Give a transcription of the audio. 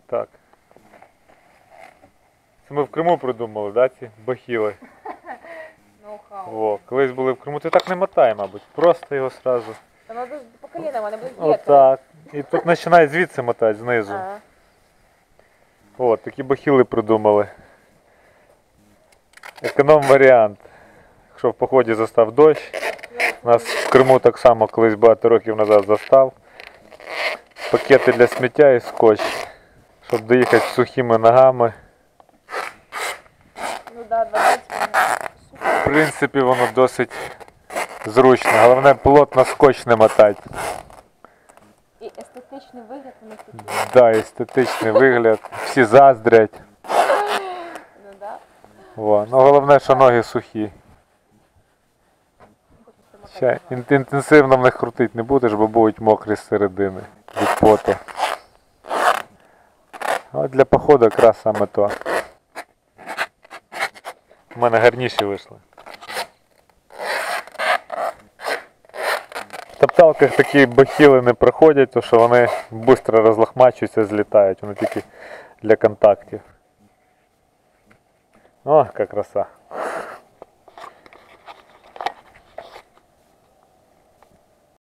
Так. Це ми в Криму придумали, да, ці бахіли? О, колись були в Криму, ти так не мотай, мабуть. Просто його сразу. Там надо по колінам, вони будуть б'єти. Отак. І тут починає звідси мотати, знизу. Ага. О, такі бахіли придумали. Економ варіант. Якщо в поході застав дощ. Нас в Криму так само колись багато років назад застав. Пакети для сміття і скотч. Щоб доїхати сухими ногами. Ну да, 12 минут. В принципі, воно досить зручно. Головне, плотно скотч не мотати. І естетичний вигляд у них такий. Да, естетичний вигляд. Всі заздрять. Ну да. О, ну головне, що ноги сухі. Ще інтенсивно в них крутити не будеш, бо будуть мокрі з середини від поту. А для походу якраз саме то. У мене гарніші вийшли. В топталках такі бахіли не проходять, тому що вони швидко розлохмачуються, злітають. Вони тільки для контактів. О, яка краса.